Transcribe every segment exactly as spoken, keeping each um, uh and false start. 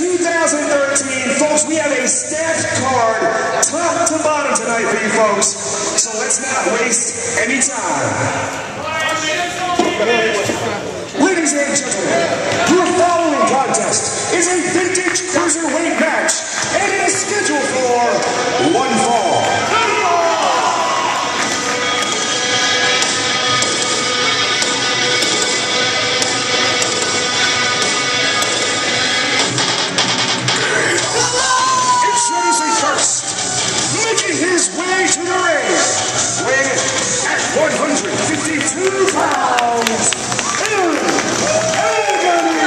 two thousand thirteen. Folks, we have a stacked card, top to bottom tonight for you folks. So let's not waste any time. Ladies and gentlemen, your following contest is a vintage cruiserweight match, and it is scheduled for one fall. Making his way to the ring, weighing at one hundred fifty-two pounds, Agony!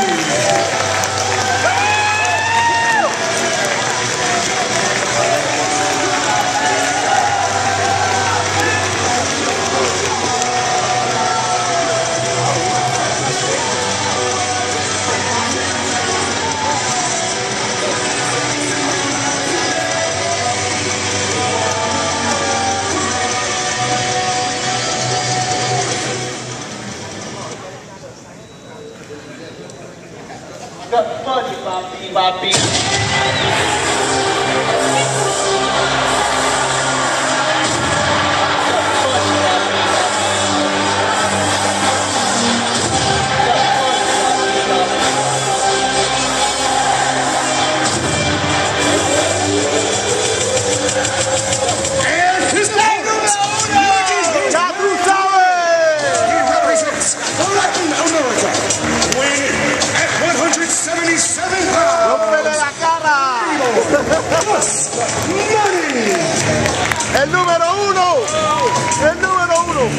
Got budget, my B, my B. seventy-seven pounds. la cara! Plus money. El número uno. El número uno.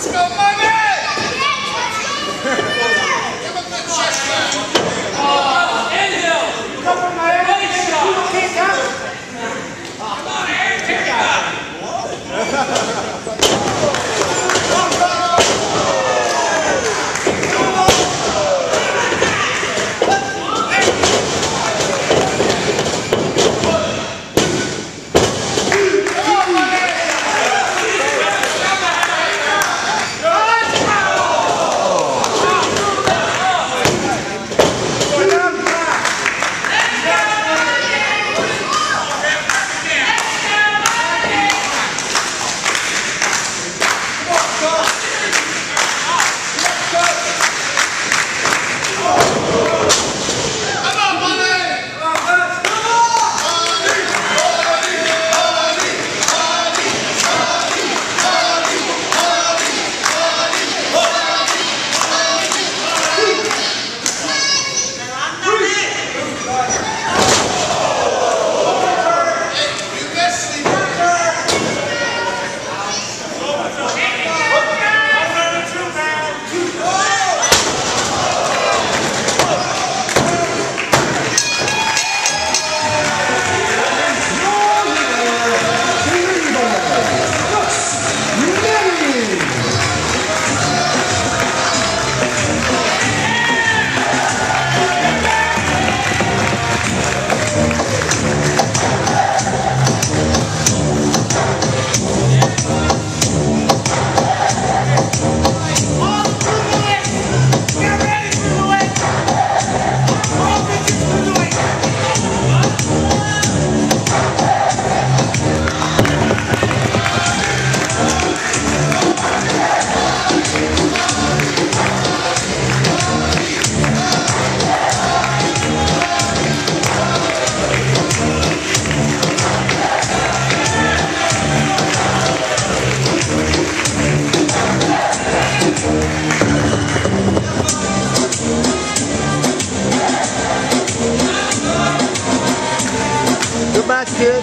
Good match, kid.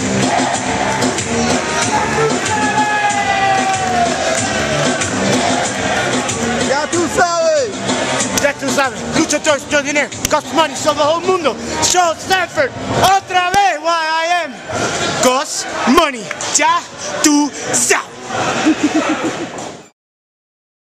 Ya tú sabes. Ya tú sabes, luchador extraordinario, Gus Money sobre el mundo, Show Stanford, otra vez, why I am Gus Money, ya tú sabes.